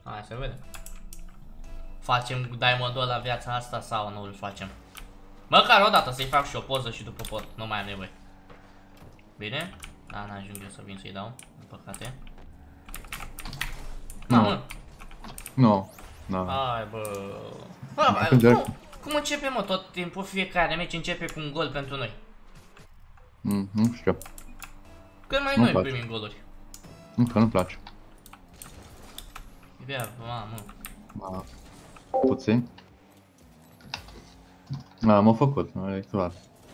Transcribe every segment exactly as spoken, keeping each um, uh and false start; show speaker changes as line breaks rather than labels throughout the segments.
Hai să vedem. Facem diamondul la viața asta sau nu îl facem? Măcar o dată să-i fac și o poză și după pot, nu mai am nevoie. Bine? Da, n-ajung eu să vin să-i dau, din păcate.
Nu.
Mamă!
Nu. Nu.
Hai bă... Bă, bă, cum, cum începe mă tot timpul, fiecare meci începe cu un gol pentru noi?
Mm, nu știu.
Când mai
Nu
noi
place.
primim goluri?
Nu, că nu-mi place.
Bea, mamă.
Da. Puțin. Da, m-a făcut, nu e clar.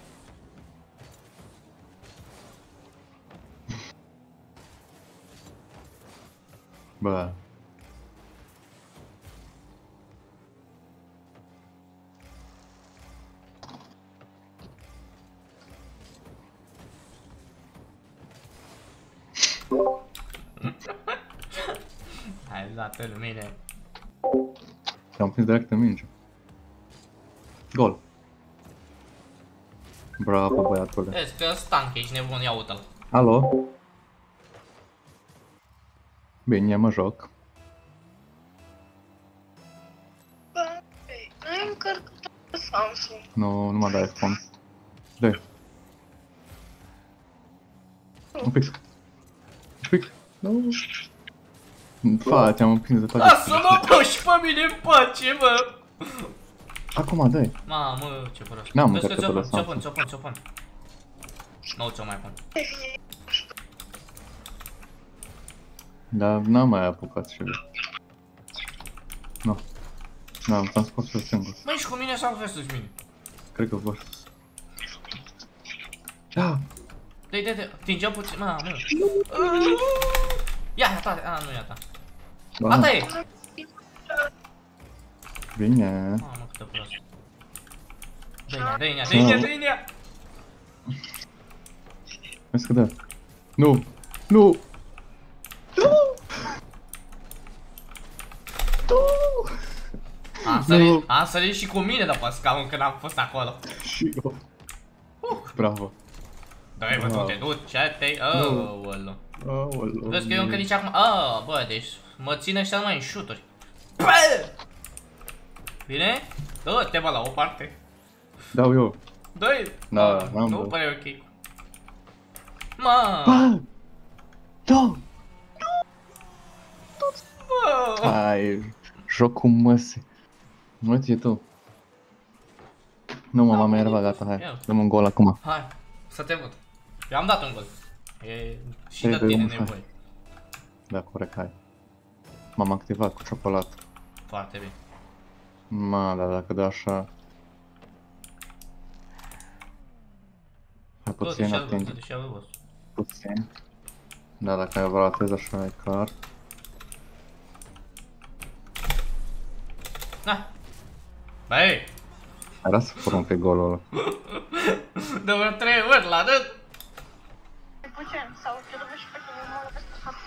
Bă.
Hai, dată lumine.
Te-am prins direct în minge. Gol. Bravo, băiatule.
Vezi că stank, ești nebun, ia uite-l.
Alo? Bine, mă joc.
Nu-i încărcat pe Samsung.
Nu, nu mă dai iPhone. Dă-i. Un pic. Un pic. Nu. Fa, te-am împins de toate.
Lasă-mă, bă, și pe mine în pace, bă!
Acum, dă-i.
Mamă, ce prost.
N-am
Vezi că
încărcat
ți-o
pe
pun,
la
ți-o pun, ți-o pun, ți-o pun. Nu ți-o mai pun.
Dar n-am mai apucat și eu. Nu. N-am, am scos eu singur.
Băi, și cu mine sau versus mine?
Cred că vor. Da!
Dă-i, dă-i, dă-i, atinge-o puțin, mamă. Ia, ia ta, a, nu ia ta. A ta e!
Bine.
Mamă, câtă prost. Dă-i-nea, dă-i-nea, dă-i-nea, dă-i-nea!
Vezi că dă. Nu! Nu! Nu! Nu!
Am sărit, am sărit și cu mine după scaun când am fost acolo.
Și eu. Bravo.
Dă-i, bă, tu te duci, te-ai... Aoleu.
Aoleu.
Vezi că eu încă nici acum... Aaa, bă, deci mă ține ăștia numai în shoot-uri. Bă! Bine? Dă-te, bă, la o parte.
Dau eu.
Dă-i!
Da, n-am
nu
dat.
pare ok. Mă!
Bă! Da!
Bă!
Hai, jocul măsii. Uite tu. Nu mă, m-am enervat, gata, hai. Dăm un gol acum.
Hai, să te văd. Eu am dat un gol. E și
Hai,
de
dă-i
tine
un, hai.
nevoie.
Da, corect, hai. M-am activat cu ciocolată.
Foarte bine.
Ma, dar dacă dă așa... Hai puțin,
Du-te
atinge.
și-al du-te boss.
Puțin. Da, dacă ai ratez așa e clar.
Na! Băi!
Era să furăm pe golul ăla.
De vreo trei ori la rând!
Putem, sau te duci și pe tine, mă lovesc pe fapta.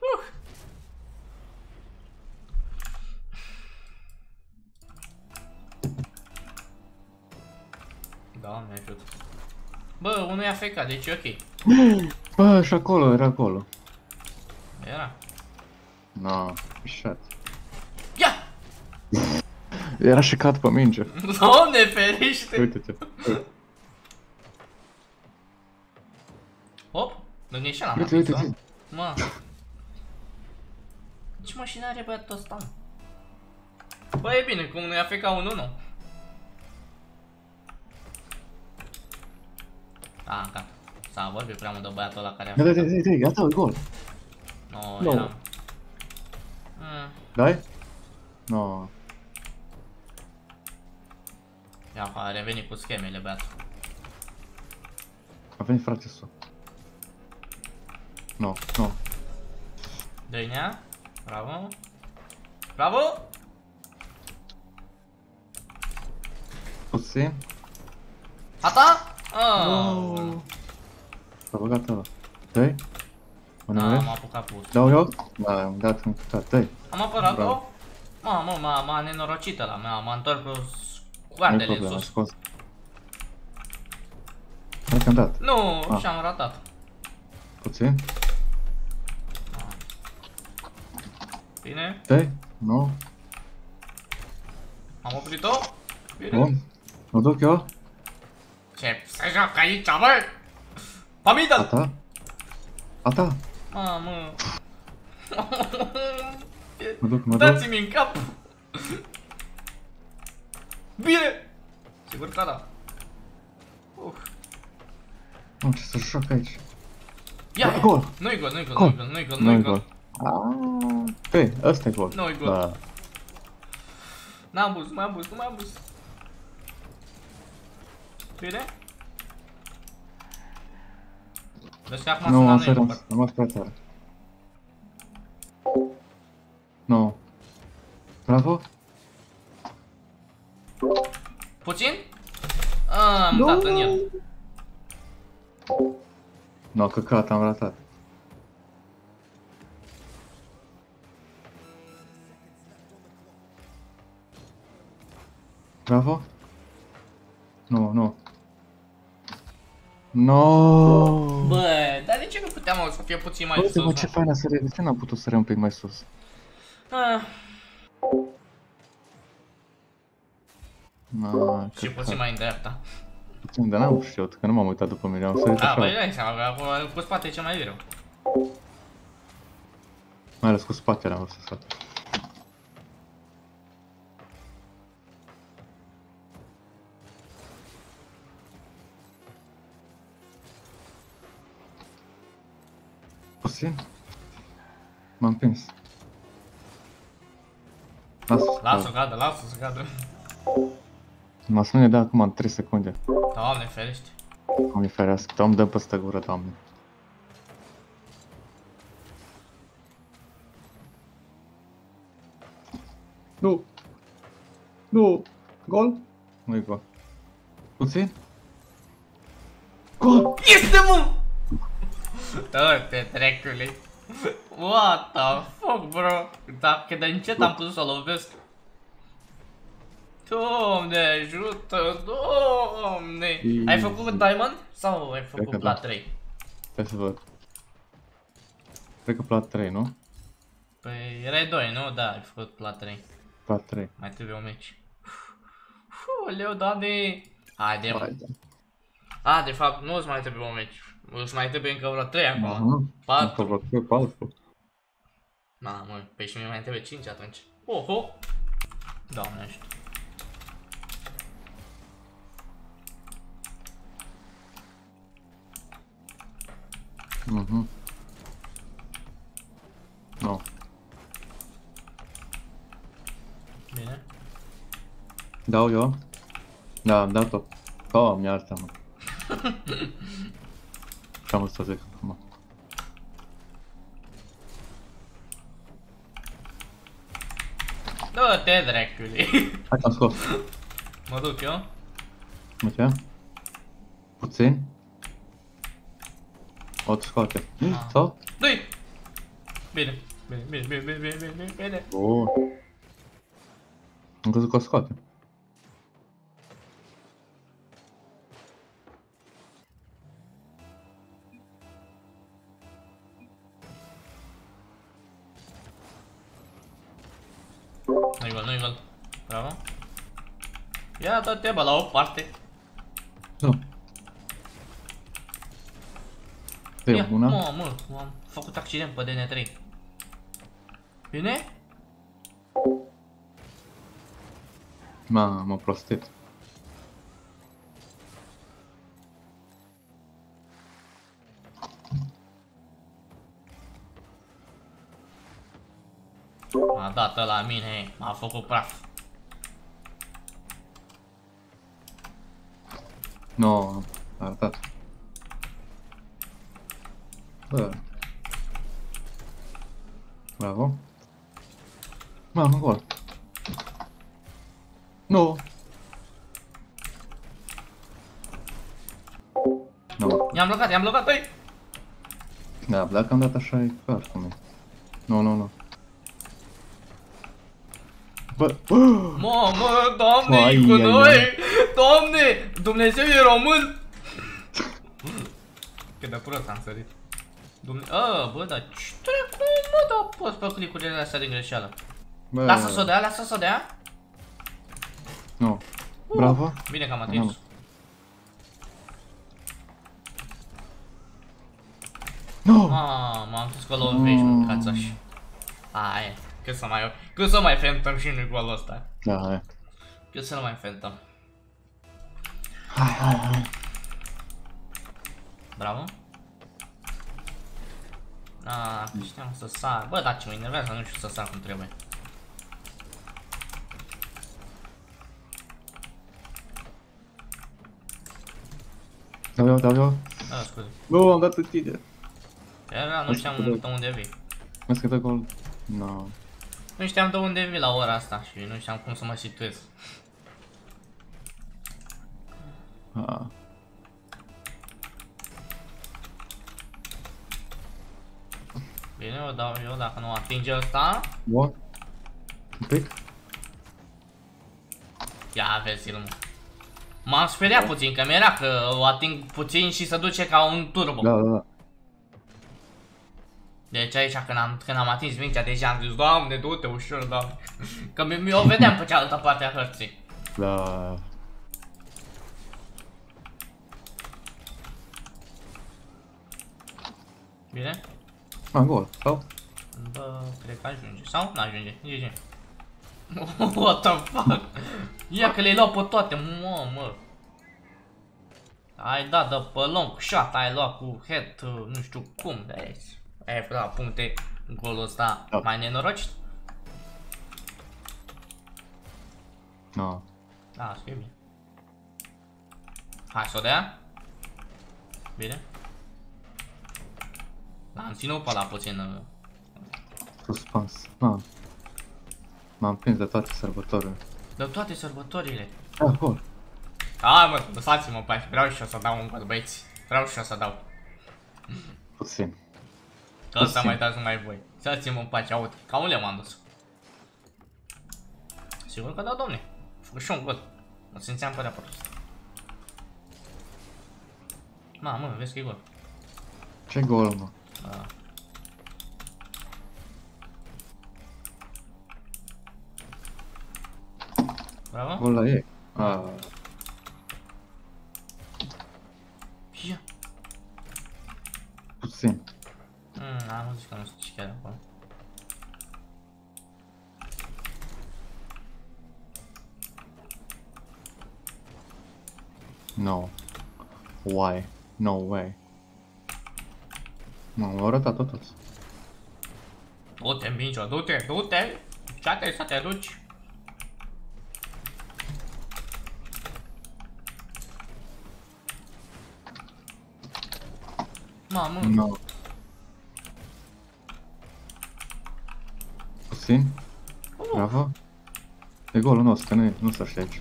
Doamne ajută. Bă, unul e A F K, deci e ok.
Bă, și acolo, era acolo.
Era.
No, pișat.
Ia!
Era și cad pe minge.
Doamne ferește!
Uite-te.
Hop! Lângă și ăla,
Uite, uite, uite.
mă. Ce mașină are băiatul ăsta, mă? Bă, e bine, cum nu e A F K unu unu. Da, gata. S-a vorbit prea mult de băiatul ăla care a
Da,
făcut.
da, da, da, gata, e gol.
No,
No.
eram... Mm.
Dai? No.
Ia, a revenit cu schemele, băiatul.
A venit frate său. No, no.
Dă-i-nea. Bravo. Bravo!
Puțin.
A ta? Oh.
No. S-a băgat ăla. Dai? Mă
Da,
ne
am apucat pus.
Dau eu? Da, am dat în cutat, dai.
Am apărat-o.
Bravo.
Mamă, m-a m-a nenorocit ăla, m-a m-a întors pe
Nu-i
scoardele în
problemă,
sus.
scos. Hai că am dat.
Nu,
Ah.
și-am ratat.
Puțin.
Bine?
Dai? Nu?
Am oprit-o? Bine.
Bun. Mă duc eu?
Ce se joacă aici, bă? Pamidă!
A ta? A ta?
Mamă.
Mă duc, mă duc.
Dați-mi în cap. Bine! Sigur că da. Uf.
Mă, ce să joc aici?
Ia,
gol!
Nu-i gol, nu-i gol,
Gol.
nu-i gol, nu-i gol,
Nu-i
nu-i
gol.
gol.
Aaaa. Pe, ăsta e gol.
Nu-i gol.
Da.
N-am bus, nu m-am bus, nu m-am bus. Bine? Deci acum
Nu,
sunt la
am
noi.
sărit,
Robert.
am fost prea țară. Nu. Bravo?
Puțin? Ah, am dat în el.
Nu, căcat, am ratat. Bravo? Nu, nu. No.
Bă, dar de ce nu puteam mă, să fie puțin mai
Uite,
sus?
mă,
Mă?
ce faină sări, de ce n-am putut sări un pic mai sus?
Ah,
Na,
și puțin mai în dreapta.
puțin, dar n-am știut, că nu m-am uitat după mine, am sărit
Da, băi,
așa.
dai seama că acum cu spate e cel mai greu.
Mai ales cu spatele am vrut să sar. Puțin? M-am prins. Lasă,
Lasă-o cadă, lasă-o să cadă.
m-a spune de acum în trei secunde.
Doamne ferește.
Doamne ferească, Doamne, dă peste gură, Doamne. Nu! Nu! Gol? Nu-i gol. Puțin? Gol!
Este, mă! Dă-te, trecule. What the fuck, bro? Dacă de încet am putut să o lovesc. Doamne, ajută, Doamne! Ai făcut Diamond? Sau ai
Cred că
făcut
da.
Plat trei?
Stai să văd. Cred că plat trei, nu?
Păi erai doi, nu? Da, ai făcut Plat trei.
Plat trei.
Mai trebuie un meci. Uleu, Doamne! Haide, mă.
Haide.
A, de fapt, nu îți mai trebuie un meci. Îți mai trebuie încă vreo trei acum.
Aha.
patru.
Încă vreo trei, patru.
Mamă, pe și mie mai trebuie cinci atunci. Oho! Doamne ajută.
Mhm. Nu.
Bine.
Dau eu? Da, am dat-o. Oh, mi-artă, mă. Ce-am vrut să zic acum?
Dă-te, dracule.
Hai, am scos.
Mă duc eu.
Uite. Puțin. O te scoate.
Ah.
Sau?
Dă-i! Bine. Bine, bine, bine, bine, bine, bine, bine.
Bun. Am crezut că o scoate.
Nu-i gol, nu-i gol. Bravo. Ia dă-te, bă, la o parte.
Nu.
Ia,
Pe una.
mă, mă, am făcut accident pe D N trei. Bine?
M-am prostit.
A dat la mine, m-a făcut praf.
Nu, a arătat. Bă. Bravo. Mamă, gol. Nu. Nu.
I-am blocat, i-am blocat, băi!
Da, dacă am dat așa e clar cum e. Nu, nu, nu. Bă,
Mamă, Doamne,
Ai,
e cu
ai,
noi!
ai.
Doamne, Dumnezeu e român! Cât de prost am sărit. Dumne... A, bă, dar ce dracu, mă, dau post pe clicurile astea din greșeală.
Bă.
Lasă să o dea, lasă să o dea.
Nu. Bravo.
Bine că am atins.
Nu!
M-am întors că lovești, mâncați-aș. Aia, cât să mai... Cât să mai fentăm și noi golul ăsta.
Da, hai.
Cât să nu mai fentăm.
Hai, hai, hai.
Bravo. Aaa, știam să sar. Bă, dar ce mă enervează, nu știu să sar cum trebuie.
Dau eu, dau eu.
Da, scuze.
Bă, am dat în tine.
Era, nu știam de unde vii.
Mă scătă gol. No.
Nu știam de unde vii la ora asta și nu știam cum să mă situez.
Ah.
Bine, o dau eu dacă nu atinge ăsta.
Bun. Un pic.
Ia vezi-l, mă. M-am speriat puțin, că mi-era că o ating puțin și se duce ca un turbo.
Da, da, da.
Deci aici când am, când am atins mingea deja am zis, Doamne, du-te ușor, Doamne. Că mi-o vedeam pe cealaltă parte a hărții.
Da.
Bine?
Am gol, sau?
Bă, cred că ajunge. Sau? N-ajunge. G G. What the fuck? Ia că le luau pe toate, mă, mă. Ai dat de pe long shot, ai luat cu head, nu știu cum, de aici. Ai luat puncte în golul ăsta
da.
mai nenorocit?
No.
Da, să fie bine. Hai să o dea. Bine. Da, am ținut pe ăla puțin.
Suspans. No. M-am prins de toate sărbătorile.
De toate sărbătorile.
Da, gol.
Hai mă, lăsați-mă pe aici, vreau și eu să dau un gol, băieți. Vreau și eu să dau.
Puțin.
Că ăsta mai dați numai voi. Lăsați-mă în pace, aud. Ca unde m-am dus? Sigur că da, domne. Am făcut și un gol. Mă simțeam pe raportul ăsta. Mamă, vezi că e gol.
Ce gol, mă?
Da. Bravo.
Gol la ei. Ah.
Ia.
Puțin.
Mm, am zis că nu știu ce chiar acolo.
No. Why? No way. M-am arătat totuși.
Du-te, Mincio, du-te, du-te! Ce-te să te duci? Mamă!
No. Puțin. Bravo. E golul nostru, nu, nu s-a aici.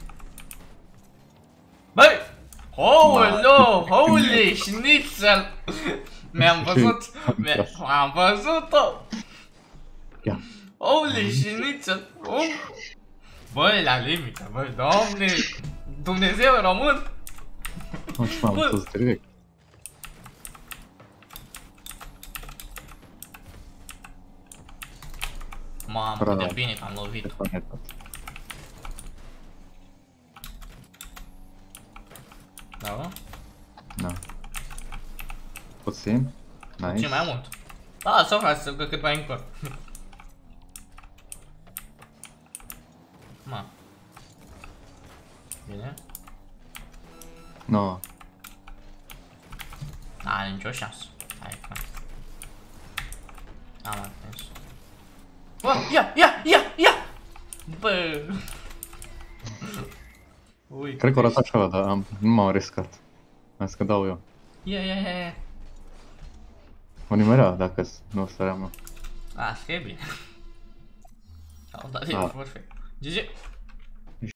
Băi! Holy, holy schnitzel! Mi-am văzut, am văzut-o!
Ia.
Holy schnitzel! Băi, la limită, băi, Doamne! Dumnezeu român!
Nu știu, m-am dus direct.
Mamă, cât de bine că am lovit. Da?
Da. Puțin. Nice.
Ce mai mult? Da, să faci să cât mai încolo. Ma. Bine?
No.
N-are nicio șansă. Hai, hai. Am atins. Bă, ia, ia, ia, ia! Bă! Uite.
Cred că o ratat ceva, dar am, nu m-am riscat. Am zis că dau eu.
Ia, ia, ia, ia.
Mă nimerea dacă nu săream.
A, scrie bine. Am dat eu, perfect. G G.